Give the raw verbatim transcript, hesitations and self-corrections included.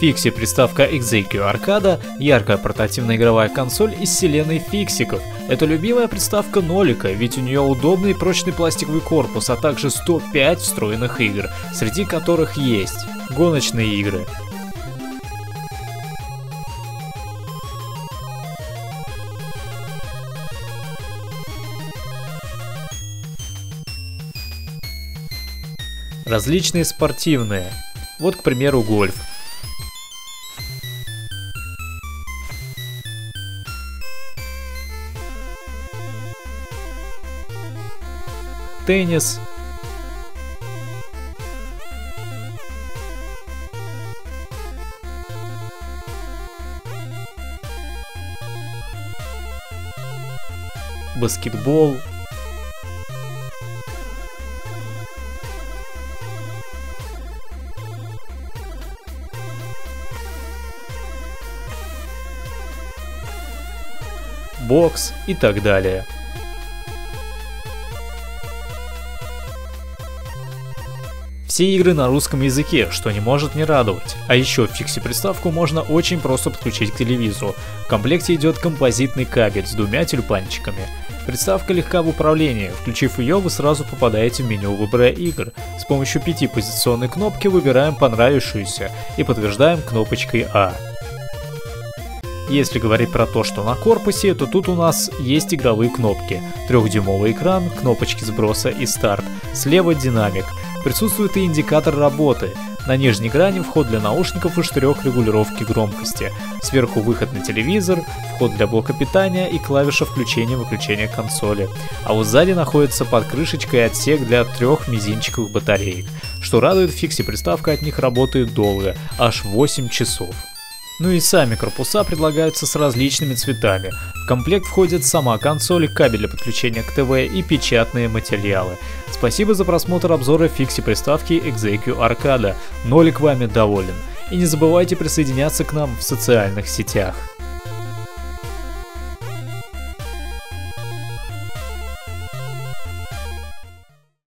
Fixie приставка экс эй кью Arcade – яркая портативная игровая консоль из вселенной фиксиков. Это любимая приставка Нолика, ведь у нее удобный и прочный пластиковый корпус, а также сто пять встроенных игр, среди которых есть гоночные игры, различные спортивные, вот, к примеру, гольф, теннис, баскетбол, бокс и так далее. Все игры на русском языке, что не может не радовать. А еще Fixie приставку можно очень просто подключить к телевизору. В комплекте идет композитный кабель с двумя тюльпанчиками. Приставка легка в управлении, включив ее, вы сразу попадаете в меню выбора игр. С помощью пятипозиционной кнопки выбираем понравившуюся и подтверждаем кнопочкой А. Если говорить про то, что на корпусе, то тут у нас есть игровые кнопки. Трехдюймовый экран, кнопочки сброса и старт. Слева динамик. Присутствует и индикатор работы. На нижней грани вход для наушников и штырек регулировки громкости. Сверху выход на телевизор, вход для блока питания и клавиша включения-выключения консоли. А вот сзади находится под крышечкой отсек для трех мизинчиковых батареек. Что радует, Fixie приставка от них работает долго, аж восемь часов. Ну и сами корпуса предлагаются с различными цветами. В комплект входит сама консоль, кабель для подключения к ТВ и печатные материалы. Спасибо за просмотр обзора Fixie приставки экс эй кью Arcade. Нолик вами доволен. И не забывайте присоединяться к нам в социальных сетях.